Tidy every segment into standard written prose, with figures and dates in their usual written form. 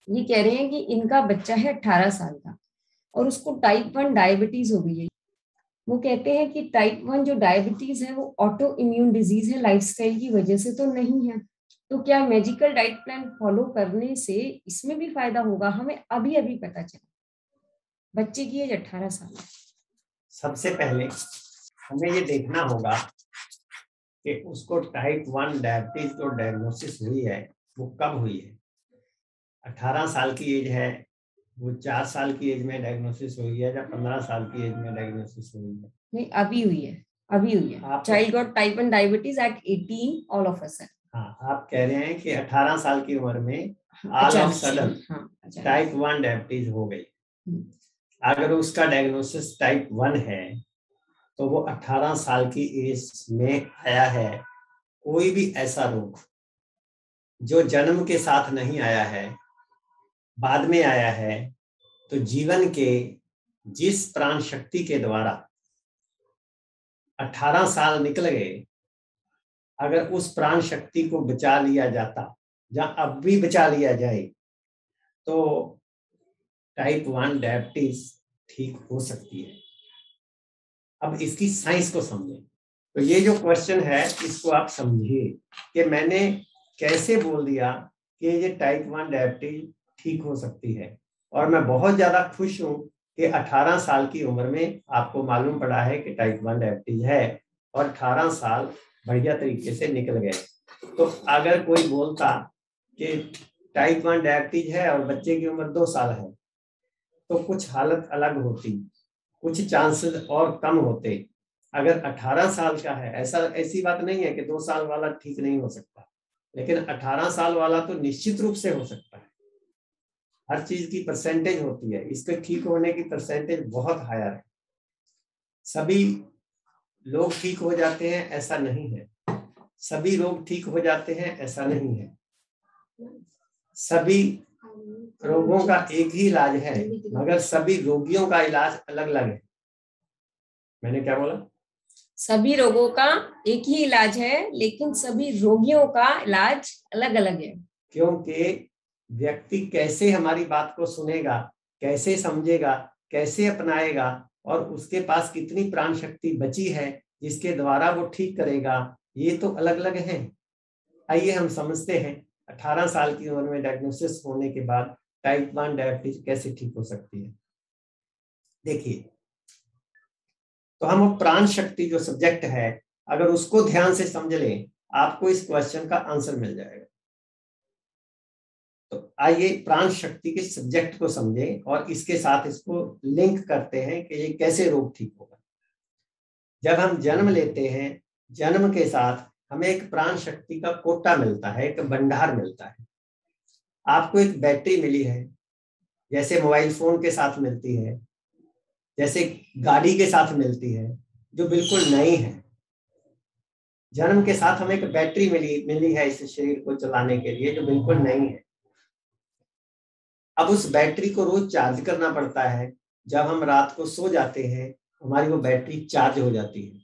ये कह रहे हैं कि इनका बच्चा है 18 साल का और उसको टाइप 1 डायबिटीज हो गई है। वो कहते हैं कि टाइप 1 जो डायबिटीज है वो ऑटो इम्यून डिजीज है, लाइफस्टाइल की वजह से तो नहीं है। तो क्या मैजिकल डाइट प्लान फॉलो करने से इसमें भी फायदा होगा? हमें अभी अभी पता चला। बच्चे की एज 18 साल है। सबसे पहले हमें ये देखना होगा कि उसको टाइप 1 डायबिटीज जो डायग्नोसिस हुई है वो कब हुई है। 18 साल की एज है, वो 4 साल की एज में डायग्नोसिस हुई है या 15 साल की एज में डायग्नोसिस हुई है? नहीं, अभी हुई है, अभी हुई है। Child got type 1 diabetes at 18 all of a sudden. हाँ, आप कह रहे हैं कि 18 साल की उम्र में all of sudden type 1 diabetes हो गई। अगर उसका डायग्नोसिस टाइप 1 है तो वो 18 साल की एज में आया है। कोई भी ऐसा रोग जो जन्म के साथ नहीं आया है, बाद में आया है, तो जीवन के जिस प्राण शक्ति के द्वारा 18 साल निकल गए, अगर उस प्राण शक्ति को बचा लिया जाता या अब भी बचा लिया जाए तो टाइप 1 डायबिटीज ठीक हो सकती है। अब इसकी साइंस को समझें। तो ये जो क्वेश्चन है इसको आप समझिए कि मैंने कैसे बोल दिया कि ये टाइप 1 डायबिटीज ठीक हो सकती है। और मैं बहुत ज्यादा खुश हूं कि 18 साल की उम्र में आपको मालूम पड़ा है कि टाइप 1 डायबिटीज है और 18 साल बढ़िया तरीके से निकल गए। तो अगर कोई बोलता कि टाइप 1 डायबिटीज है और बच्चे की उम्र 2 साल है तो कुछ हालत अलग होती, कुछ चांसेस और कम होते। अगर 18 साल का है, ऐसी बात नहीं है कि 2 साल वाला ठीक नहीं हो सकता, लेकिन 18 साल वाला तो निश्चित रूप से हो सकता है। हर चीज की परसेंटेज होती है, इसके ठीक होने की परसेंटेज बहुत हायर है। सभी लोग ठीक हो जाते हैं ऐसा नहीं है, सभी रोग ठीक हो जाते हैं ऐसा नहीं है। सभी रोगों का एक ही इलाज है, मगर सभी रोगियों का इलाज अलग अलग है। मैंने क्या बोला? सभी रोगों का एक ही इलाज है, लेकिन सभी रोगियों का इलाज अलग अलग है। क्योंकि व्यक्ति कैसे हमारी बात को सुनेगा, कैसे समझेगा, कैसे अपनाएगा और उसके पास कितनी प्राण शक्ति बची है जिसके द्वारा वो ठीक करेगा, ये तो अलग अलग है। आइए हम समझते हैं 18 साल की उम्र में डायग्नोसिस होने के बाद टाइप 1 डायबिटीज कैसे ठीक हो सकती है। देखिए, तो हम प्राण शक्ति जो सब्जेक्ट है अगर उसको ध्यान से समझ लें आपको इस क्वेश्चन का आंसर मिल जाएगा। तो आइए प्राण शक्ति के सब्जेक्ट को समझें और इसके साथ इसको लिंक करते हैं कि ये कैसे रोग ठीक होगा। जब हम जन्म लेते हैं, जन्म के साथ हमें एक प्राण शक्ति का कोटा मिलता है, एक भंडार मिलता है। आपको एक बैटरी मिली है, जैसे मोबाइल फोन के साथ मिलती है, जैसे गाड़ी के साथ मिलती है, जो बिल्कुल नई है। जन्म के साथ हमें एक बैटरी मिली है इस शरीर को चलाने के लिए, जो बिल्कुल नई है। अब उस बैटरी को रोज चार्ज करना पड़ता है। जब हम रात को सो जाते हैं हमारी वो बैटरी चार्ज हो जाती है।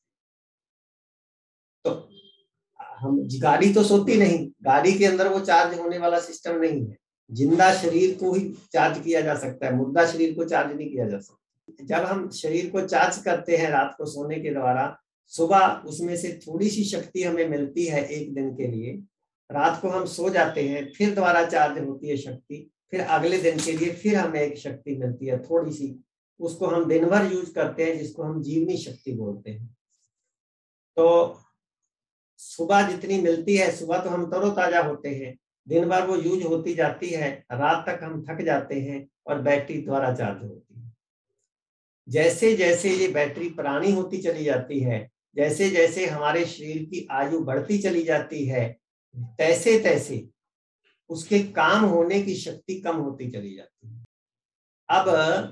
तो हम गाड़ी तो सोती नहीं, गाड़ी के अंदर वो चार्ज होने वाला सिस्टम नहीं है। जिंदा शरीर को ही चार्ज किया जा सकता है, मुर्दा शरीर को चार्ज नहीं किया जा सकता। जब हम शरीर को चार्ज करते हैं रात को सोने के द्वारा, सुबह उसमें से थोड़ी सी शक्ति हमें मिलती है एक दिन के लिए। रात को हम सो जाते हैं, फिर दोबारा चार्ज होती है शक्ति, फिर अगले दिन के लिए फिर हमें एक शक्ति मिलती है थोड़ी सी, उसको हम दिन भर यूज करते हैं, जिसको हम जीवनी शक्ति बोलते हैं। तो सुबह जितनी मिलती है, सुबह तो हम तरोताजा होते हैं, दिन भर वो यूज होती जाती है, रात तक हम थक जाते हैं और बैटरी द्वारा चार्ज होती है। जैसे जैसे ये बैटरी पुरानी होती चली जाती है, जैसे जैसे हमारे शरीर की आयु बढ़ती चली जाती है, तैसे तैसे उसके काम होने की शक्ति कम होती चली जाती है। अब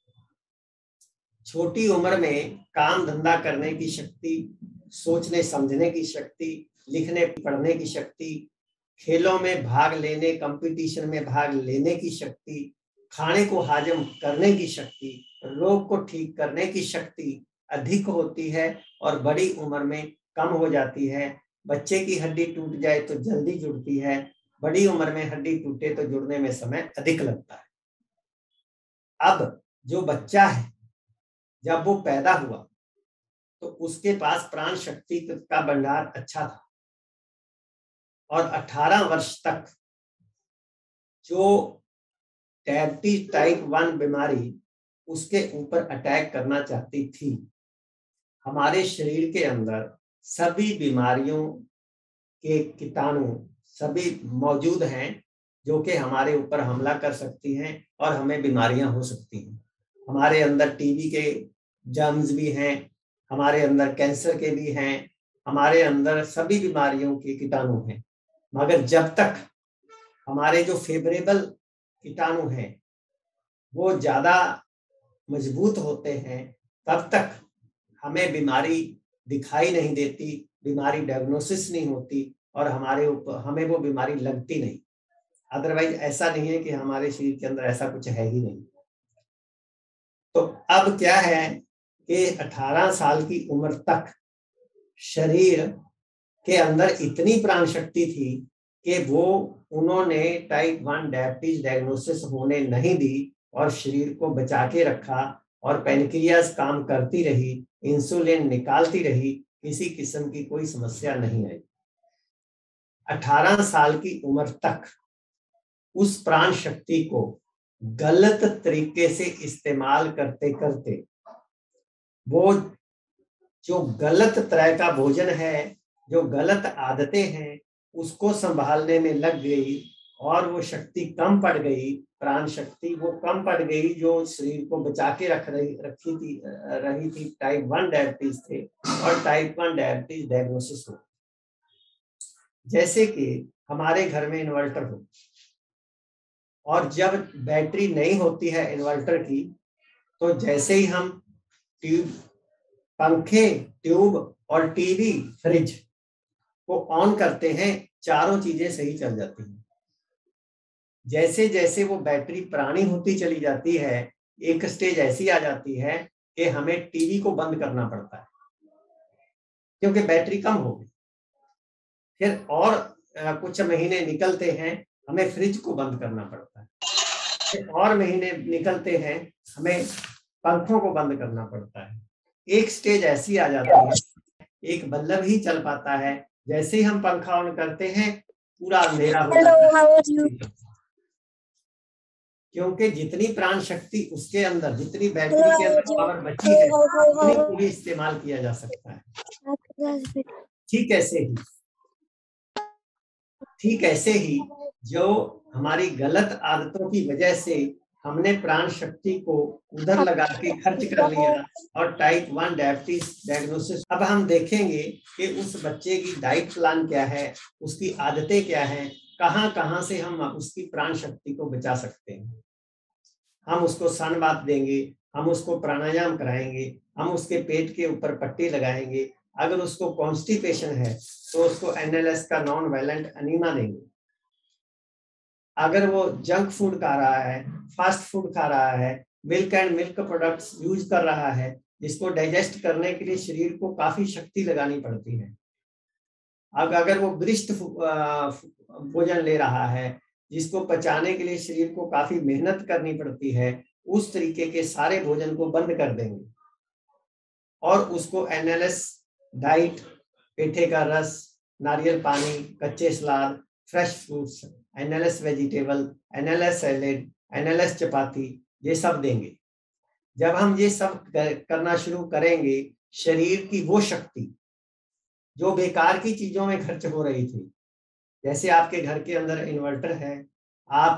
छोटी उम्र में काम धंधा करने की शक्ति, सोचने समझने की शक्ति, लिखने पढ़ने की शक्ति, खेलों में भाग लेने, कंपटीशन में भाग लेने की शक्ति, खाने को हाजम करने की शक्ति, रोग को ठीक करने की शक्ति अधिक होती है और बड़ी उम्र में कम हो जाती है। बच्चे की हड्डी टूट जाए तो जल्दी जुड़ती है, बड़ी उम्र में हड्डी टूटे तो जुड़ने में समय अधिक लगता है। अब जो बच्चा है, जब वो पैदा हुआ तो उसके पास प्राण शक्ति का भंडार अच्छा था, और 18 वर्ष तक जो डायबिटीज टाइप 1 बीमारी उसके ऊपर अटैक करना चाहती थी, हमारे शरीर के अंदर सभी बीमारियों के कीटाणु सभी मौजूद हैं जो कि हमारे ऊपर हमला कर सकती हैं और हमें बीमारियां हो सकती हैं। हमारे अंदर टीबी के जर्म्स भी हैं, हमारे अंदर कैंसर के भी हैं, हमारे अंदर सभी बीमारियों के कीटाणु हैं। मगर जब तक हमारे जो फेवरेबल कीटाणु हैं वो ज्यादा मजबूत होते हैं, तब तक हमें बीमारी दिखाई नहीं देती, बीमारी डायग्नोसिस नहीं होती और हमारे ऊपर हमें वो बीमारी लगती नहीं। अदरवाइज ऐसा नहीं है कि हमारे शरीर के अंदर ऐसा कुछ है ही नहीं। तो अब क्या है कि 18 साल की उम्र तक शरीर के अंदर इतनी प्राण शक्ति थी कि वो उन्होंने टाइप 1 डायबिटीज डायग्नोसिस होने नहीं दी और शरीर को बचा के रखा, और पेनक्रियास काम करती रही, इंसुलिन निकालती रही, किसी किस्म की कोई समस्या नहीं आई। 18 साल की उम्र तक उस प्राण शक्ति को गलत तरीके से इस्तेमाल करते करते वो जो गलत तरह का भोजन है, जो गलत आदतें हैं, उसको संभालने में लग गई और वो शक्ति कम पड़ गई, प्राण शक्ति वो कम पड़ गई जो शरीर को बचा के रही थी टाइप 1 डायबिटीज थे, और टाइप 1 डायबिटीज डायग्नोसिस हो। जैसे कि हमारे घर में इन्वर्टर हो और जब बैटरी नहीं होती है इन्वर्टर की, तो जैसे ही हम पंखे, ट्यूब और टीवी, फ्रिज को ऑन करते हैं, चारों चीजें सही चल जाती हैं। जैसे जैसे वो बैटरी पुरानी होती चली जाती है, एक स्टेज ऐसी आ जाती है कि हमें टीवी को बंद करना पड़ता है क्योंकि बैटरी कम हो गई। फिर और कुछ महीने निकलते हैं, हमें फ्रिज को बंद करना पड़ता है। फिर और महीने निकलते हैं, हमें पंखों को बंद करना पड़ता है। एक स्टेज ऐसी आ जाती है, एक बल्ब ही चल पाता है, जैसे ही हम पंखा ऑन करते हैं पूरा अंधेरा हो जाता है। क्योंकि जितनी प्राण शक्ति उसके अंदर, जितनी बैटरी के अंदर पावर बची है, उतनी को भी इस्तेमाल किया जा सकता है। ठीक ऐसे ही जो हमारी गलत आदतों की वजह से हमने प्राण शक्ति को उधर लगा के खर्च कर लिया और टाइप 1 डायबिटीज डायग्नोसिस। अब हम देखेंगे कि उस बच्चे की डाइट प्लान क्या है, उसकी आदतें क्या हैं, कहाँ से हम उसकी प्राण शक्ति को बचा सकते हैं। हम उसको सन बाथ देंगे, हम उसको प्राणायाम कराएंगे, हम उसके पेट के ऊपर पट्टी लगाएंगे। अगर उसको कॉन्स्टिपेशन है तो उसको NLS का नॉन वायलेंट अनीमा देंगे। अगर वो जंक फूड खा रहा है, फास्ट फूड खा रहा है, milk and milk products use कर रहा है, जिसको डाइजेस्ट करने के लिए शरीर को काफी शक्ति लगानी पड़ती है, अगर वो वरिष्ठ भोजन ले रहा है जिसको पचाने के लिए शरीर को काफी मेहनत करनी पड़ती है, उस तरीके के सारे भोजन को बंद कर देंगे और उसको NLS डाइट, पेठे का रस, नारियल पानी, कच्चे सलाद, fresh fruits, NLS vegetable, NLS salad, NLS चपाती, ये सब देंगे। जब हम ये सब करना शुरू करेंगे, शरीर की वो शक्ति जो बेकार की चीजों में खर्च हो रही थी, जैसे आपके घर के अंदर इन्वर्टर है, आप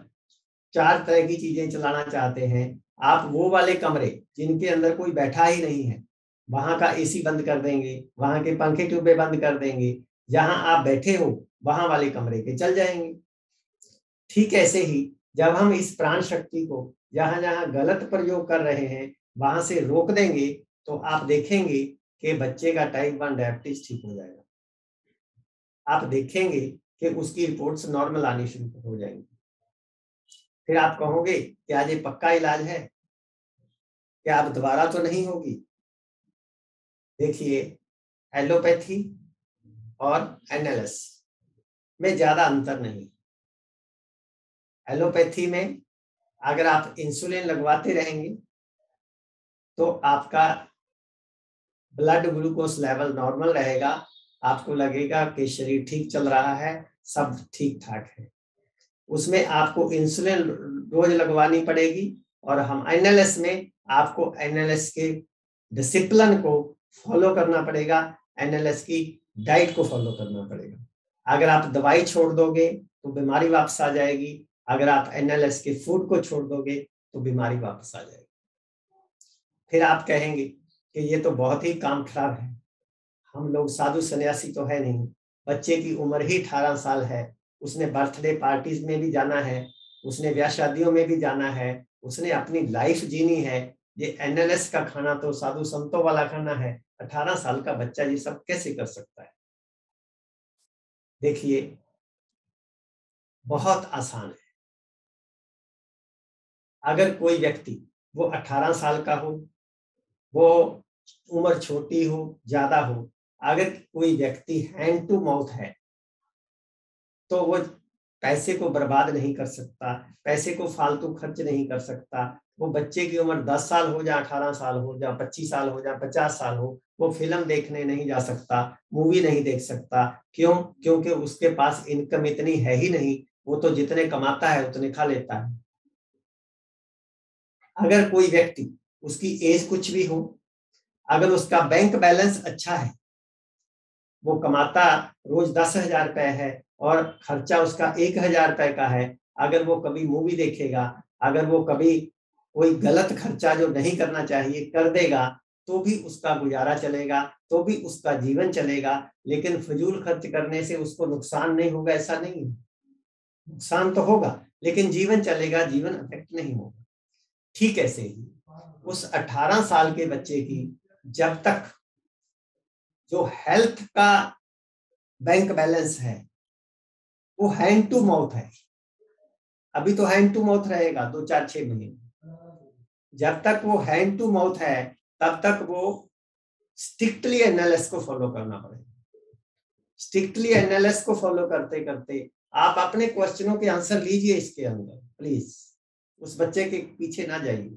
4 तरह की चीजें चलाना चाहते हैं, आप वो वाले कमरे जिनके अंदर कोई बैठा ही नहीं है, वहां का AC बंद कर देंगे, वहां के पंखे ट्यूबे बंद कर देंगे, जहां आप बैठे हो वहां वाले कमरे के चल जाएंगे। ठीक ऐसे ही जब हम इस प्राण शक्ति को जहां जहां गलत प्रयोग कर रहे हैं वहां से रोक देंगे, तो आप देखेंगे कि बच्चे का टाइप 1 डायबिटीज ठीक हो जाएगा। आप देखेंगे कि उसकी रिपोर्ट्स नॉर्मल आनी शुरू हो जाएंगी। फिर आप कहोगे कि आज ये पक्का इलाज है, क्या अब दोबारा तो नहीं होगी? देखिए, एलोपैथी और NLS में ज्यादा अंतर नहीं। एलोपैथी में अगर आप इंसुलिन लगवाते रहेंगे तो आपका ब्लड ग्लूकोज लेवल नॉर्मल रहेगा, आपको लगेगा कि शरीर ठीक चल रहा है, सब ठीक ठाक है। उसमें आपको इंसुलिन रोज लगवानी पड़ेगी और हम एनएलएस में आपको एनएलएस के डिसिप्लिन को फॉलो करना पड़ेगा, एनएलएस की डाइट को फॉलो करना पड़ेगा। अगर आप दवाई छोड़ दोगे तो बीमारी वापस आ जाएगी, अगर आप एनएलएस के फूड को छोड़ दोगे तो बीमारी वापस आ जाएगी। फिर आप कहेंगे कि ये तो बहुत ही काम खराब है, हम लोग साधु सन्यासी तो है नहीं, बच्चे की उम्र ही 18 साल है, उसने बर्थडे पार्टीज में भी जाना है, उसने ब्याह शादियों में भी जाना है, उसने अपनी लाइफ जीनी है, ये एनएलएस का खाना तो साधु संतों वाला खाना है, 18 साल का बच्चा ये सब कैसे कर सकता है? देखिए बहुत आसान है। अगर कोई व्यक्ति वो 18 साल का हो, वो उम्र छोटी हो ज्यादा हो, अगर कोई व्यक्ति हैंड टू माउथ है तो वो पैसे को बर्बाद नहीं कर सकता, पैसे को फालतू खर्च नहीं कर सकता। वो बच्चे की उम्र 10 साल हो या 18 साल हो या 25 साल हो या 50 साल हो, वो फिल्म देखने नहीं जा सकता, मूवी नहीं देख सकता। क्यों? क्योंकि उसके पास इनकम इतनी है ही नहीं, वो तो जितने कमाता है उतने खा लेता है। अगर कोई व्यक्ति, उसकी एज कुछ भी हो, अगर उसका बैंक बैलेंस अच्छा है, वो कमाता रोज 10,000 रुपए है और खर्चा उसका 1,000 रुपए का है, अगर वो कभी मूवी देखेगा, अगर वो कभी कोई गलत खर्चा जो नहीं करना चाहिए कर देगा, तो भी उसका गुजारा चलेगा, तो भी उसका जीवन चलेगा। लेकिन फजूल खर्च करने से उसको नुकसान नहीं होगा ऐसा नहीं है, नुकसान तो होगा लेकिन जीवन चलेगा, जीवन अफेक्ट नहीं होगा। ठीक ऐसे ही उस 18 साल के बच्चे की जब तक जो हेल्थ का बैंक बैलेंस है वो हैंड टू माउथ है, अभी तो हैंड टू माउथ रहेगा 2, 4, 6 महीने, जब तक वो हैंड टू माउथ है तब तक वो स्ट्रिक्टली एनएलएस को फॉलो करना पड़ेगा। स्ट्रिक्टली एनएलएस को फॉलो करते करते आप अपने क्वेश्चनों के आंसर लीजिए इसके अंदर, प्लीज उस बच्चे के पीछे ना जाइए।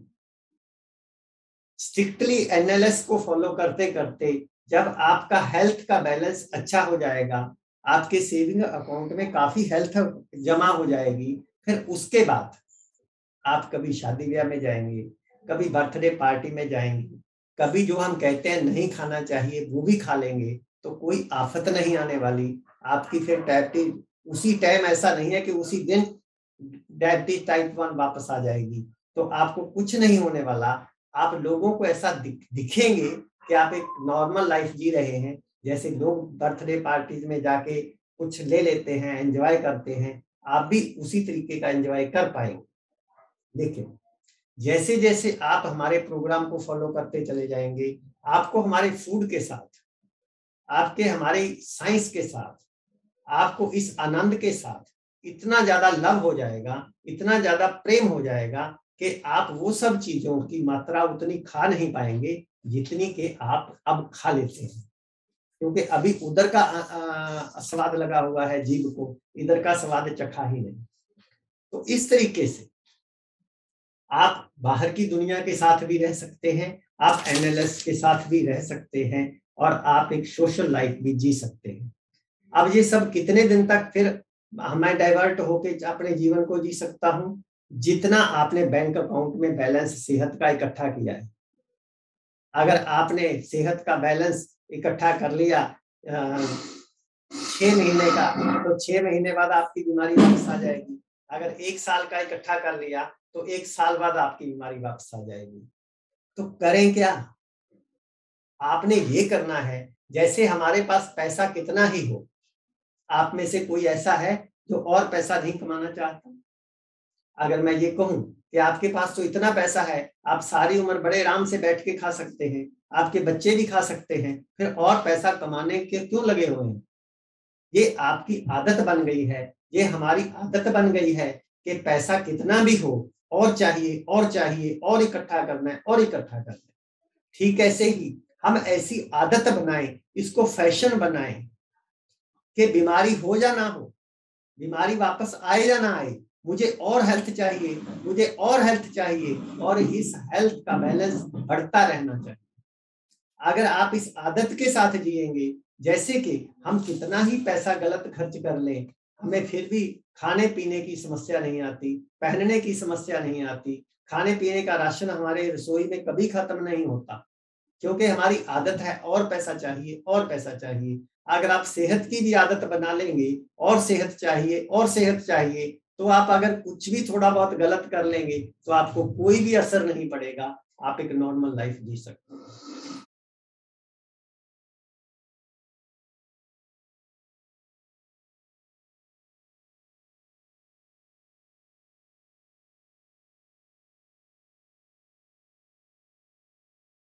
स्ट्रिक्टली एनएलएस को फॉलो करते करते जब आपका हेल्थ का बैलेंस अच्छा हो जाएगा, आपके सेविंग अकाउंट में काफी हेल्थ जमा हो जाएगी, फिर उसके बाद आप कभी शादी ब्याह में जाएंगे, कभी बर्थडे पार्टी में जाएंगे, कभी जो हम कहते हैं नहीं खाना चाहिए वो भी खा लेंगे, तो कोई आफत नहीं आने वाली। आपकी फिर डायबिटीज उसी टाइम, ऐसा नहीं है कि उसी दिन डायबिटीज टाइप 1 वापस आ जाएगी, तो आपको कुछ नहीं होने वाला। आप लोगों को ऐसा दिखेंगे कि आप एक नॉर्मल लाइफ जी रहे हैं, जैसे लोग बर्थडे पार्टीज में जाके कुछ ले लेते हैं, एंजॉय करते हैं, आप भी उसी तरीके का एंजॉय कर पाएंगे। लेकिन जैसे जैसे आप हमारे प्रोग्राम को फॉलो करते चले जाएंगे, आपको हमारे फूड के साथ, आपके हमारे साइंस के साथ, आपको इस आनंद के साथ इतना ज्यादा लव हो जाएगा, इतना ज्यादा प्रेम हो जाएगा कि आप वो सब चीजों की मात्रा उतनी खा नहीं पाएंगे जितनी कि आप अब खा लेते हैं, क्योंकि अभी उधर का स्वाद लगा हुआ है जीभ को, इधर का स्वाद चखा ही नहीं। तो इस तरीके से आप बाहर की दुनिया के साथ भी रह सकते हैं, आप एनएलएस के साथ भी रह सकते हैं और आप एक सोशल लाइफ भी जी सकते हैं। अब ये सब कितने दिन तक फिर मैं डाइवर्ट होके अपने जीवन को जी सकता हूं? जितना आपने बैंक अकाउंट में बैलेंस सेहत का इकट्ठा किया है। अगर आपने सेहत का बैलेंस इकट्ठा कर लिया 6 महीने का, तो 6 महीने बाद आपकी बीमारी वापस आ जाएगी। अगर 1 साल का इकट्ठा कर लिया तो 1 साल बाद आपकी बीमारी वापस आ जाएगी। तो करें क्या? आपने ये करना है, जैसे हमारे पास पैसा कितना ही हो, आप में से कोई ऐसा है जो और पैसा नहीं कमाना चाहता? अगर मैं ये कहूं कि आपके पास तो इतना पैसा है, आप सारी उम्र बड़े आराम से बैठ के खा सकते हैं, आपके बच्चे भी खा सकते हैं, फिर और पैसा कमाने के क्यों लगे हुए हैं? ये आपकी आदत बन गई है, ये हमारी आदत बन गई है कि पैसा कितना भी हो और चाहिए और चाहिए और इकट्ठा करना है और इकट्ठा करना है। ठीक ऐसे ही हम ऐसी आदत बनाएं, इसको फैशन बनाएं कि बीमारी हो या ना हो, बीमारी वापस आए या ना आए, मुझे और हेल्थ चाहिए, मुझे और हेल्थ चाहिए, और इस हेल्थ का बैलेंस बढ़ता रहना चाहिए। अगर आप इस आदत के साथ जिएंगे, जैसे कि हम कितना ही पैसा गलत खर्च कर लें, हमें फिर भी खाने पीने की समस्या नहीं आती, पहनने की समस्या नहीं आती, खाने पीने का राशन हमारे रसोई में कभी खत्म नहीं होता, क्योंकि हमारी आदत है और पैसा चाहिए और पैसा चाहिए। अगर आप सेहत की भी आदत बना लेंगे, और सेहत चाहिए और सेहत चाहिए, तो आप अगर कुछ भी थोड़ा बहुत गलत कर लेंगे तो आपको कोई भी असर नहीं पड़ेगा, आप एक नॉर्मल लाइफ जी सकते हैं।